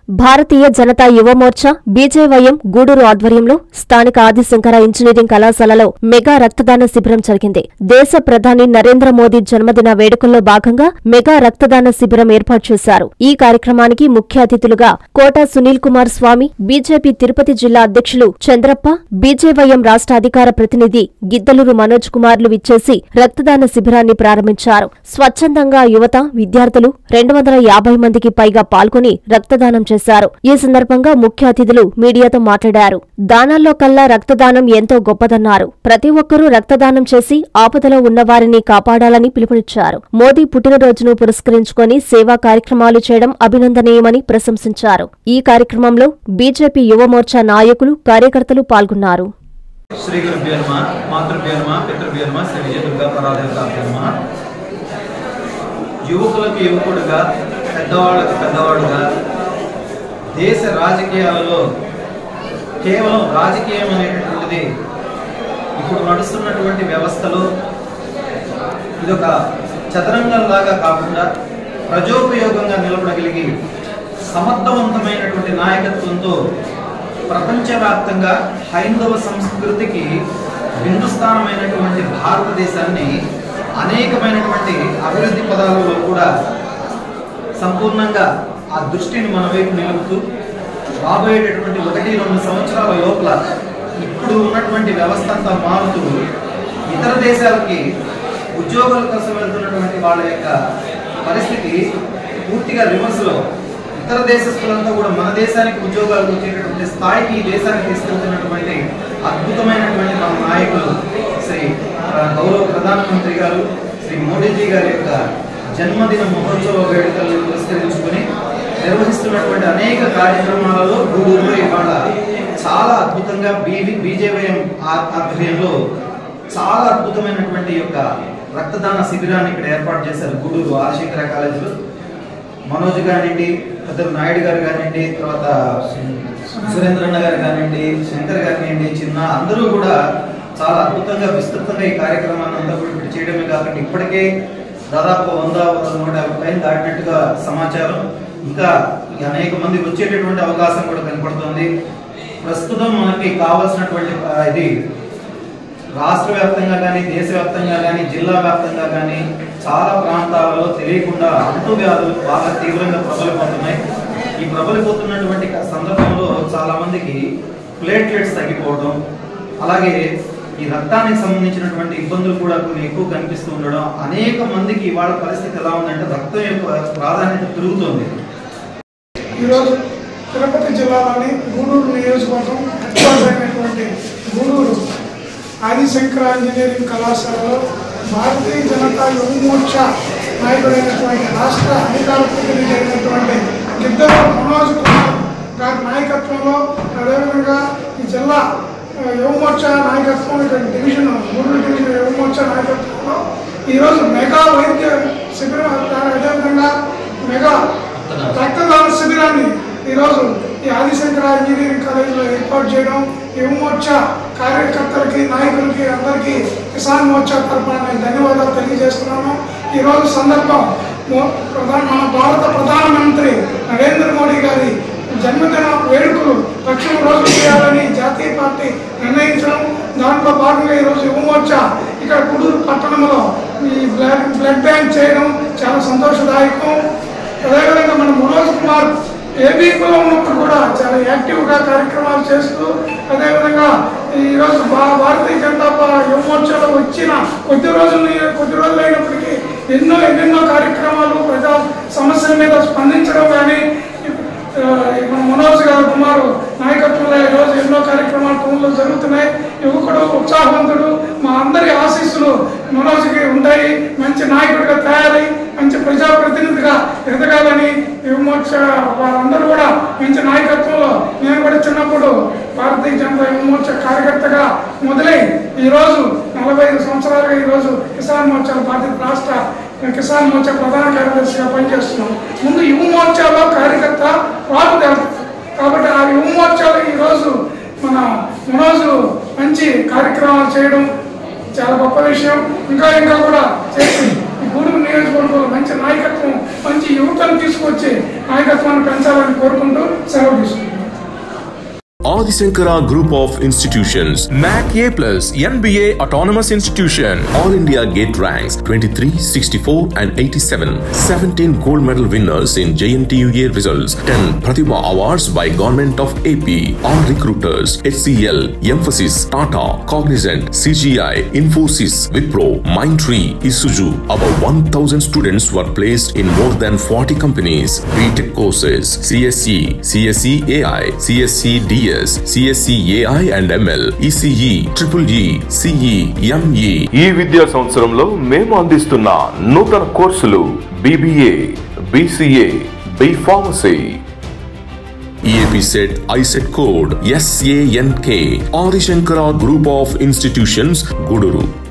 భారతీయ జనతా యువ మోర్చా బీజేవైఎం గూడూరు ఆధ్వర్యంలో స్థానిక ఆదిశంకర ఇంజనీరింగ్ కళాశాలలో మెగా రక్తదాన శిబిరం జరిగింది. దేశ ప్రధాని నరేంద్ర మోదీ జన్మదిన వేడుకల్లో భాగంగా మెగా రక్తదాన శిబిరం ఏర్పాటు చేశారు. ఈ కార్యక్రమానికి ముఖ్య అతిథులుగా కోట సునీల్ కుమార్ స్వామి, బీజేపీ తిరుపతి జిల్లా అధ్యక్షులు చంద్రప్ప, బీజేవైఎం రాష్ట్ర అధికార ప్రతినిధి గిద్దలూరు మనోజ్ కుమార్లు విచ్చేసి రక్తదాన శిబిరాన్ని ప్రారంభించారు. స్వచ్ఛందంగా యువత, విద్యార్థులు 250 మందికి పైగా పాల్గొని రక్తదానం చేశారు. ఈ సందర్భంగా ముఖ్య అతిథులు మీడియాతో మాట్లాడారు. దానాల్లో కల్లా రక్తదానం ఎంతో గొప్పదన్నారు. ప్రతి ఒక్కరూ రక్తదానం చేసి ఆపదలో ఉన్నవారిని కాపాడాలని పిలుపునిచ్చారు. మోదీ పుట్టినరోజును పురస్కరించుకొని సేవా కార్యక్రమాలు చేయడం అభినందనీయమని ప్రశంసించారు. ఈ కార్యక్రమంలో బీజేపీ యువ మోర్చా నాయకులు, కార్యకర్తలు పాల్గొన్నారు. యువకులకు యువకుడుగా, పెద్దవాళ్లకు పెద్దవాడుగా దేశ రాజకీయాలలో కేవలం రాజకీయం అనేటటువంటిది ఇప్పుడు నడుస్తున్నటువంటి వ్యవస్థలో ఇదొక చదరంగంలాగా కాకుండా ప్రజోపయోగంగా నిలబడగలిగి సమర్థవంతమైనటువంటి నాయకత్వంతో ప్రపంచవ్యాప్తంగా హైందవ సంస్కృతికి బిందుస్థానమైనటువంటి భారతదేశాన్ని అనేకమైనటువంటి అభివృద్ధి పదాలలో కూడా సంపూర్ణంగా ఆ దృష్టిని మన వైపు నిలుపుతూ రాబోయేటటువంటి 1-2 సంవత్సరాల లోపల ఇప్పుడు ఉన్నటువంటి వ్యవస్థ అంతా మారుతూ ఇతర దేశాలకి ఉద్యోగాల కోసం వెళ్తున్నటువంటి వాళ్ళ యొక్క పరిస్థితి పూర్తిగా రివర్స్లో ఇతర దేశస్తులంతా కూడా మన దేశానికి ఉద్యోగాలు వచ్చేటటువంటి స్థాయికి ఈ దేశానికి తీసుకెళ్తున్నటువంటి అద్భుతమైనటువంటి మన నాయకులు శ్రీ గౌరవ ప్రధానమంత్రి గారు శ్రీ మోడీజీ గారి యొక్క జన్మదిన మహోత్సవ వేడుకలను పురస్కరించుకొని నిర్వహిస్తున్నటువంటి అనేక కార్యక్రమాలలో గూడూరులో ఇవాళ చాలా అద్భుతంగా బీజేవైఎం ఆధ్వర్యంలో చాలా అద్భుతమైనటువంటి యొక్క రక్తదాన శిబిరాన్ని ఇక్కడ ఏర్పాటు చేశారు. గూడూరు ఆదిశంకర కాలేజీలో మనోజ్ గారినండి, పెద్దలు నాయుడు గారు కానివ్వండి, తర్వాత సురేంద్రన్న గారు కానివ్వండి, శంకర్ గారినండి, చిన్న అందరూ కూడా చాలా అద్భుతంగా విస్తృతంగా ఈ కార్యక్రమాన్ని అంతా కూడా ఇక్కడ చేయడమే కాకుండా ఇప్పటికే దాదాపు 100-150 పైన దాటినట్టుగా సమాచారం. ఇంకా అనేక మంది వచ్చేటటువంటి అవకాశం కూడా కనపడుతుంది. ప్రస్తుతం మనకి కావాల్సినటువంటి ఇది రాష్ట్ర వ్యాప్తంగా కానీ, దేశవ్యాప్తంగా కానీ, జిల్లా వ్యాప్తంగా కానీ చాలా ప్రాంతాలలో తెలియకుండా అంటువ్యాధులు బాగా తీవ్రంగా ప్రబలిపోతున్నాయి. ఈ ప్రబలిపోతున్నటువంటి సందర్భంలో చాలా మందికి ప్లేట్లెట్స్ తగ్గిపోవడం, అలాగే ఈ రక్తానికి సంబంధించినటువంటి ఇబ్బందులు కూడా కొన్ని ఎక్కువ కనిపిస్తూ ఉండడం, అనేక మందికి ఇవాళ పరిస్థితి ఎలా ఉందంటే రక్తం యొక్క ప్రాధాన్యత పెరుగుతుంది. ఈరోజు తిరుపతి జిల్లాలోని గూడూరు నియోజకవర్గం అయినటువంటి గూడూరు ఆదిశంకర ఇంజనీరింగ్ కళాశాలలో భారతీయ జనతా యువ మోర్చా నాయకుడైనటువంటి రాష్ట్ర అధికార ప్రతినిధి అయినటువంటి గిద్దలూరు మనోజ్ కుమార్ గారి నాయకత్వంలో, అదేవిధంగా ఈ జిల్లా యువ మోర్చా నాయకత్వం, డివిజన్ గూడూరు డివిజన్ యువ మోర్చా నాయకత్వంలో ఈరోజు మెగా వైద్య శిబిరం, అదేవిధంగా మెగా రక్తదాన శిబిరాన్ని ఈరోజు ఈ ఆదిశంకర ఇంజనీరింగ్ కాలేజీలో ఏర్పాటు చేయడం, యువ మోర్చా కార్యకర్తలకి, నాయకులకి అందరికీ కిసాన్ మోర్చా తరఫున నేను ధన్యవాదాలు తెలియజేస్తున్నాను. ఈరోజు సందర్భం మన భారత ప్రధానమంత్రి నరేంద్ర మోడీ గారి జన్మదిన వేడుకలు 1,00,000 రోజులు చేయాలని జాతీయ పార్టీ నిర్ణయించడం, దాంట్లో భాగంగా ఈరోజు యువ మోర్చా ఇక్కడ గూడూరు పట్టణంలో ఈ బ్లడ్ బ్యాంక్ చేయడం చాలా సంతోషదాయకం. అదేవిధంగా మన మనోజ్ కుమార్ ఏబీపీలో ఉన్నప్పుడు కూడా చాలా యాక్టివ్గా కార్యక్రమాలు చేస్తూ, అదేవిధంగా ఈరోజు భారతీయ జనతా యువ మోర్చాలో వచ్చిన కొద్ది రోజులు అయినప్పటికీ ఎన్నెన్నో కార్యక్రమాలు, ప్రజా సమస్యల మీద స్పందించడం కానీ, మన మనోజ్ గారు కుమారు నాయకత్వంలో ఈరోజు ఎన్నో కార్యక్రమాలు పనులు జరుగుతున్నాయి. యువకుడు, ఉత్సాహవంతుడు, మా అందరి ఆశీస్సులు మనోజ్కి ఉంటాయి. మంచి నాయకుడిగా తయారై మంచి ప్రజాప్రతినిధిగా ఎదగాలని యువ మోర్చా వారందరూ కూడా మంచి నాయకత్వంలో, నేను కూడా చిన్నప్పుడు భారతీయ జనతా యువ మోర్చా కార్యకర్తగా మొదలై ఈరోజు 45 సంవత్సరాలుగా ఈరోజు కిసాన్ మోర్చా బాధ్యత రాష్ట్ర కిసాన్ మోర్చా ప్రధాన కార్యదర్శిగా పనిచేస్తున్నాం. ముందు యువ మోర్చాలో కార్యకర్త వారు కాబట్టి ఆ యువ మోర్చాలో ఈరోజు మన మనోజు మంచి కార్యక్రమాలు చేయడం చాలా గొప్ప విషయం. ఇంకా కూడా చేసి గూడూరు నియోజకవర్గంలో మంచి నాయకత్వం, మంచి యువతను తీసుకొచ్చి నాయకత్వాన్ని పెంచాలని కోరుకుంటూ Adi Shankara Group of Institutions, MAC A+, NBA Autonomous Institution, All India Gate ranks 23, 64 and 87. 17 gold medal winners in JNTUA results. 10 Pratibha Awards by Government of AP. All recruiters, HCL, Emphasis, Tata, Cognizant, CGI, Infosys, Wipro, Mindtree, Isuzu. About 1,000 students were placed in more than 40 companies. BTech courses, CSE, CSE AI, CSE DS, CSE AI and ML, ECE, EEE, CE, ME. ఈ విద్యా సంవత్సరంలో మేము అందిస్తున్న నూతన కోర్సులు BBA, BCA, B Pharmacy. EAP set ISET code SANK. Adi Shankara Group of Institutions, Guduru.